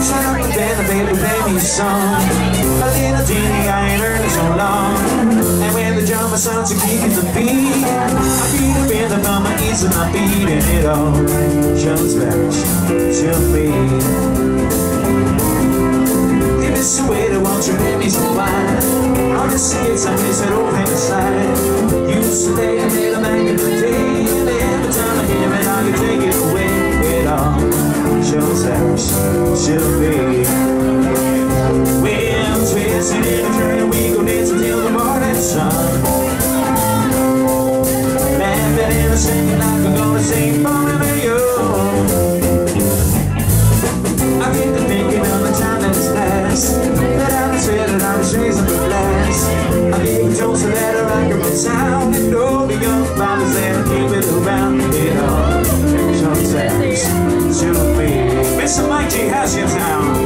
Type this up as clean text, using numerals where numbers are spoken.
Shut up and then the baby play me a song. A little teeny, I ain't heard it so long. And when the drummer starts to kick the beat, I beat up in the bum, I ease and I'm beating it all. Just bash to me. If it's the way to want you, let me some wine. All the secrets I miss that old thing aside. Used to lay a little back in the day, and every time I hear it, all you take it away. It all shows out should be. We're twisted in a current, we go dancing till the morning sun. Laughing in the singing like we're gonna sing forever young. I get to thinking of the time that's past, that I was swear that I was raising the glass. I get toast to let her rock and sound, and all the young fathers there keep it around. It all shows out should be. Mr. Mike G has your town.